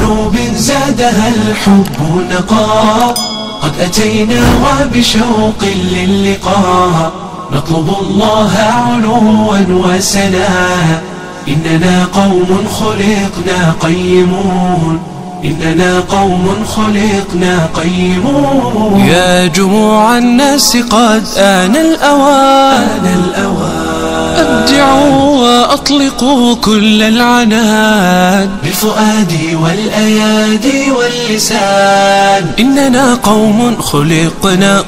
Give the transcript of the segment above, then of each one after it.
قلوب زادها الحب نقاء، قد أتينا وبشوق للقاء، نطلب الله علوا وسنا. إننا قوم خلقنا قيمون، إننا قوم خلقنا قيمون. يا جموع الناس قد آن الأوان، أبدعوا وأطلقوا كل العنان بالفؤاد والأيادي واللسان. إننا قوم خلقنا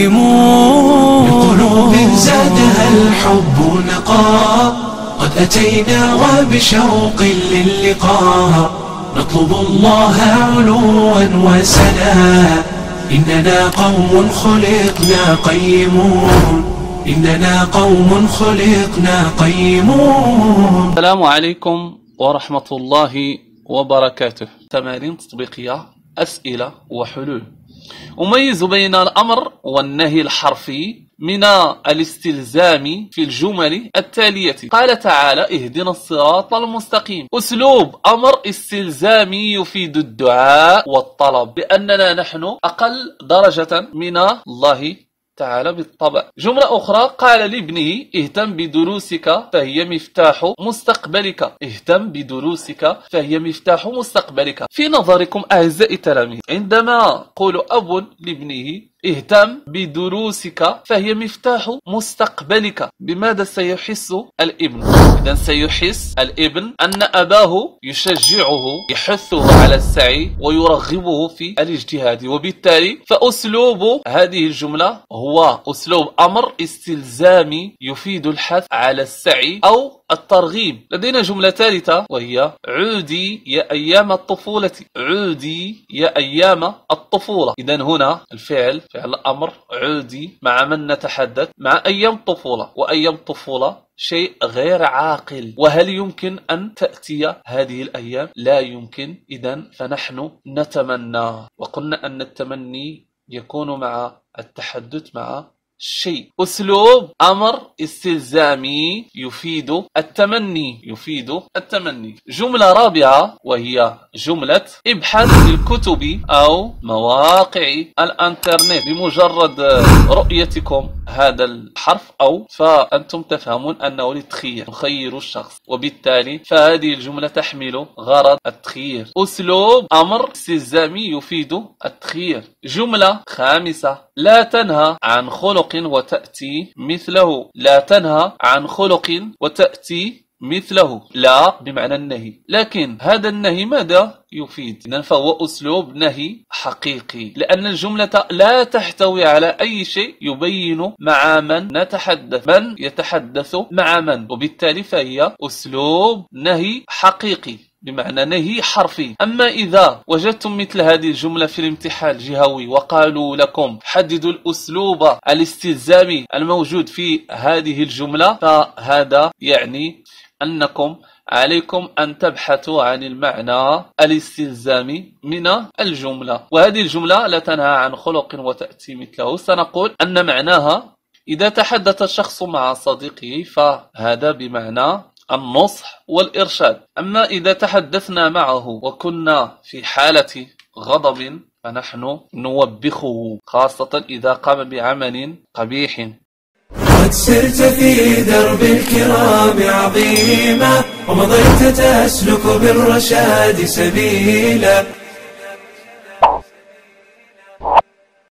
قيمون، بقلوب زادها الحب نقاء، قد أتينا وبشوق للقاء، نطلب الله علوا وسنا. إننا قوم خلقنا قيمون، إننا قوم خلقنا قيمون. السلام عليكم ورحمة الله وبركاته. تمارين تطبيقية، أسئلة وحلول. أميز بين الأمر والنهي الحرفي من الاستلزام في الجمل التالية. قال تعالى: اهدنا الصراط المستقيم. أسلوب أمر استلزامي يفيد الدعاء والطلب، بأننا نحن أقل درجة من الله تعالى بالطبع. جملة أخرى: قال لابنه: اهتم بدروسك فهي مفتاح مستقبلك. اهتم بدروسك فهي مفتاح مستقبلك. في نظركم أعزائي التلاميذ، عندما يقول أب لابنه اهتم بدروسك فهي مفتاح مستقبلك، بماذا سيحس الابن؟ إذن سيحس الابن أن أباه يشجعه، يحثه على السعي ويرغبه في الاجتهاد، وبالتالي فأسلوب هذه الجملة هو أسلوب أمر استلزامي يفيد الحث على السعي أو الترغيب. لدينا جملة ثالثة وهي: عودي يا أيام الطفولة. عودي يا أيام الطفولة. إذن هنا الفعل فعل أمر عودي، مع من نتحدث؟ مع أيام طفولة، وأيام طفولة شيء غير عاقل. وهل يمكن أن تأتي هذه الأيام؟ لا يمكن. إذن فنحن نتمنى، وقلنا أن التمني يكون مع التحدث مع شيء. أسلوب أمر استلزامي يفيد التمني، يفيد التمني. جملة رابعة وهي جملة: ابحث في الكتب أو مواقع الانترنت. بمجرد رؤيتكم هذا الحرف أو فأنتم تفهمون أنه للتخيير، نخير الشخص، وبالتالي فهذه الجملة تحمل غرض التخيير. أسلوب أمر استلزامي يفيد التخيير. جملة خامسة: لا تنهى عن خلق وتأتي مثله. لا تنهى عن خلق وتأتي مثله. لا بمعنى النهي، لكن هذا النهي ماذا يفيد؟ إذن فهو أسلوب نهي حقيقي، لأن الجملة لا تحتوي على أي شيء يبين مع من نتحدث، من يتحدث مع من، وبالتالي فهي أسلوب نهي حقيقي بمعنى نهي حرفي. أما إذا وجدتم مثل هذه الجملة في الامتحان الجهوي وقالوا لكم حددوا الأسلوب الاستلزامي الموجود في هذه الجملة، فهذا يعني أنكم عليكم أن تبحثوا عن المعنى الاستلزامي من الجملة. وهذه الجملة لا تنهى عن خلق وتأتي مثله، سنقول أن معناها إذا تحدث الشخص مع صديقه فهذا بمعنى النصح والإرشاد. أما إذا تحدثنا معه وكنا في حالة غضب فنحن نوبخه، خاصة إذا قام بعمل قبيح. قد سرت في درب الكرام عظيما، ومضيت تسلك بالرشاد سبيلا،